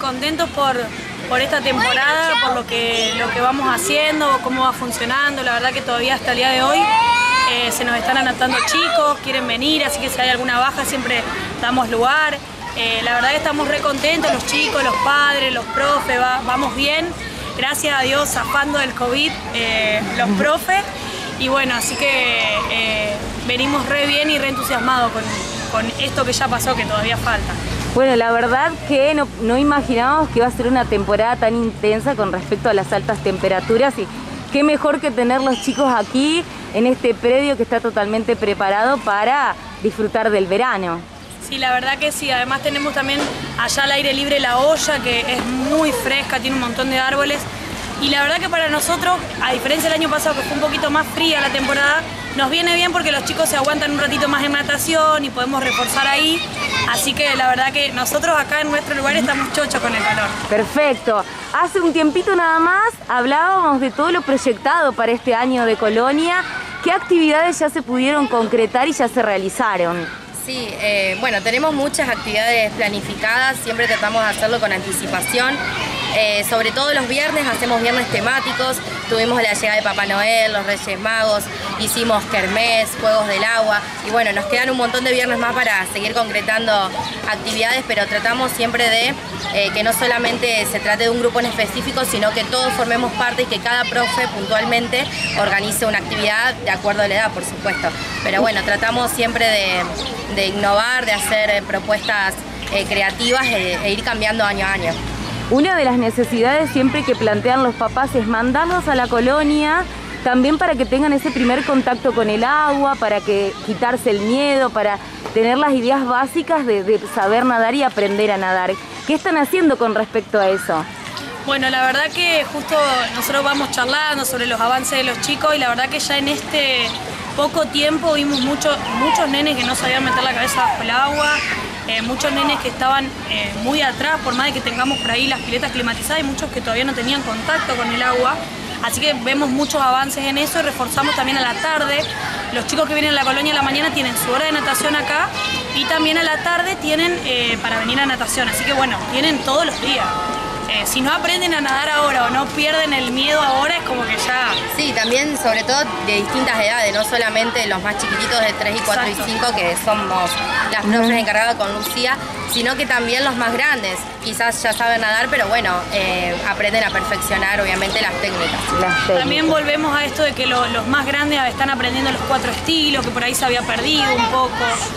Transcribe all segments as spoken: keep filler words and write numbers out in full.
contentos por, por esta temporada, por lo que, lo que vamos haciendo, cómo va funcionando. La verdad que todavía hasta el día de hoy eh, se nos están anotando chicos, quieren venir, así que si hay alguna baja siempre damos lugar. Eh, la verdad que estamos re contentos, los chicos, los padres, los profes, va, vamos bien. Gracias a Dios, zafando del COVID, eh, los profes. Y bueno, así que eh, venimos re bien y re entusiasmados con, con esto que ya pasó, que todavía falta. Bueno, la verdad que no, no imaginábamos que iba a ser una temporada tan intensa con respecto a las altas temperaturas, y qué mejor que tener los chicos aquí en este predio que está totalmente preparado para disfrutar del verano. Sí, la verdad que sí. Además tenemos también allá al aire libre la olla, que es muy fresca, tiene un montón de árboles. Y la verdad que para nosotros, a diferencia del año pasado que fue un poquito más fría la temporada, nos viene bien porque los chicos se aguantan un ratito más en natación y podemos reforzar ahí. Así que la verdad que nosotros acá en nuestro lugar estamos chochos con el calor. Perfecto. Hace un tiempito nada más hablábamos de todo lo proyectado para este año de Colonia. ¿Qué actividades ya se pudieron concretar y ya se realizaron? Sí, eh, bueno, tenemos muchas actividades planificadas, siempre tratamos de hacerlo con anticipación. Eh, sobre todo los viernes hacemos viernes temáticos, tuvimos la llegada de Papá Noel, los Reyes Magos, hicimos kermés, juegos del agua y bueno, nos quedan un montón de viernes más para seguir concretando actividades, pero tratamos siempre de eh, que no solamente se trate de un grupo en específico, sino que todos formemos parte y que cada profe puntualmente organice una actividad de acuerdo a la edad, por supuesto. Pero bueno, tratamos siempre de, de innovar, de hacer eh, propuestas eh, creativas e, e ir cambiando año a año. Una de las necesidades siempre que plantean los papás es mandarlos a la colonia, también para que tengan ese primer contacto con el agua, para que quitarse el miedo, para tener las ideas básicas de, de saber nadar y aprender a nadar. ¿Qué están haciendo con respecto a eso? Bueno, la verdad que justo nosotros vamos charlando sobre los avances de los chicos y la verdad que ya en este poco tiempo vimos mucho, muchos nenes que no sabían meter la cabeza bajo el agua. Eh, muchos nenes que estaban eh, muy atrás, por más de que tengamos por ahí las piletas climatizadas, y muchos que todavía no tenían contacto con el agua. Así que vemos muchos avances en eso y reforzamos también a la tarde. Los chicos que vienen a la colonia en la mañana tienen su hora de natación acá y también a la tarde tienen eh, para venir a natación. Así que bueno, tienen todos los días. Eh, si no aprenden a nadar ahora o no pierden el miedo ahora, es como que ya... Sí, también sobre todo de distintas edades, no solamente los más chiquititos de tres y cuatro y cinco, que somos las profes encargadas con Lucía, sino que también los más grandes. Quizás ya saben nadar, pero bueno, eh, aprenden a perfeccionar obviamente las técnicas. las técnicas. También volvemos a esto de que lo, los más grandes están aprendiendo los cuatro estilos, que por ahí se había perdido un poco,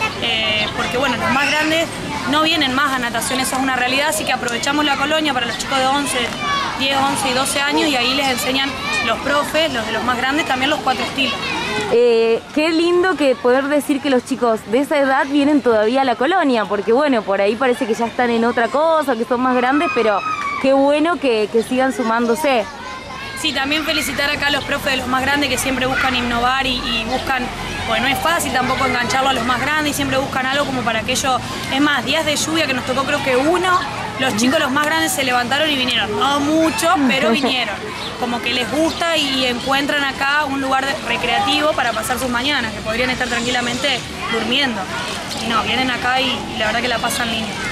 eh, porque bueno, los más grandes no vienen más a natación, eso es una realidad, así que aprovechamos la colonia para los chicos de once, diez, once y doce años y ahí les enseñan los profes, los de los más grandes, también los cuatro estilos. Eh, qué lindo que poder decir que los chicos de esa edad vienen todavía a la colonia, porque bueno, por ahí parece que ya están en otra cosa, que son más grandes, pero qué bueno que, que sigan sumándose. Sí, también felicitar acá a los profes de los más grandes que siempre buscan innovar y, y buscan, pues no es fácil tampoco engancharlo a los más grandes y siempre buscan algo como para que ellos, es más, días de lluvia que nos tocó creo que uno, los chicos los más grandes se levantaron y vinieron, no muchos, pero vinieron, como que les gusta y encuentran acá un lugar recreativo para pasar sus mañanas, que podrían estar tranquilamente durmiendo, y no, vienen acá y, y la verdad que la pasan lindo.